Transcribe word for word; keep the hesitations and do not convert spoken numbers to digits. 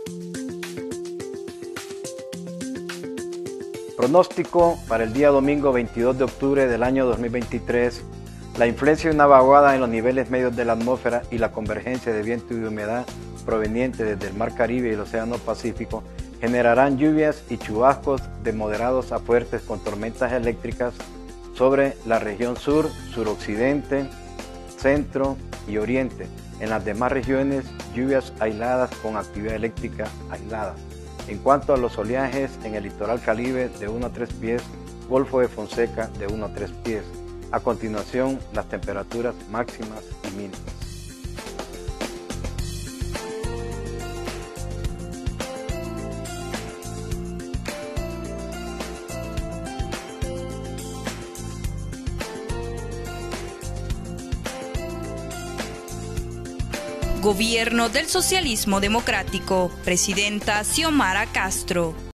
Pronóstico para el día domingo veintidós de octubre del año dos mil veintitrés. La influencia de una vaguada en los niveles medios de la atmósfera y la convergencia de viento y de humedad proveniente desde el Mar Caribe y el Océano Pacífico generarán lluvias y chubascos de moderados a fuertes con tormentas eléctricas sobre la región sur, suroccidente, centro y oriente. En las demás regiones, lluvias aisladas con actividad eléctrica aislada. En cuanto a los oleajes, en el litoral Caribe de uno a tres pies, Golfo de Fonseca de uno a tres pies. A continuación, las temperaturas máximas y mínimas. Gobierno del Socialismo Democrático, Presidenta Xiomara Castro.